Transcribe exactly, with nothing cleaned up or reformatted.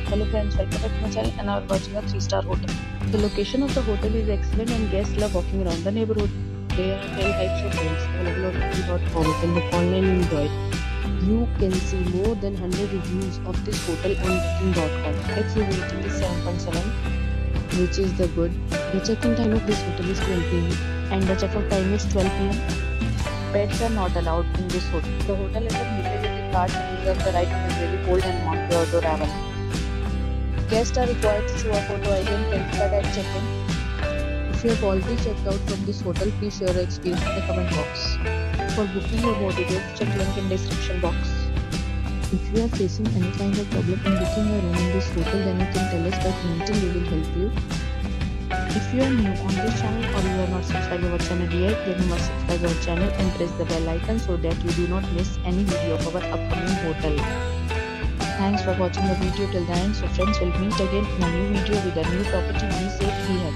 Hello friends, welcome back to my channel and now we're watching a three star hotel. The location of the hotel is excellent and guests love walking around the neighborhood. There are ten types of rooms available on booking dot com. You can book online and enjoy it. You can see more than one hundred reviews of this hotel on booking dot com. Its rating is seven point seven, which is the good. The check-in time of this hotel is twelve p m and the check-out time is twelve p m Pets are not allowed in this hotel. The hotel is a multi-visit card and reserves the right to temporarily hold and mount your outdoor travel. Guests are required to show a photo I D and credit card at check-in. If you have already checked out from this hotel, please share your experience in the comment box. For booking or more details, check link in description box. If you are facing any kind of problem in booking a room in this hotel, then you can tell us by commenting. We will help you. If you are new on this channel or you are not subscribed to our channel yet, then you must subscribe our channel and press the bell icon so that you do not miss any video of our upcoming hotel. Thanks for watching the video till the end. So friends, will meet again in a new video with a new property. Be safe, be happy.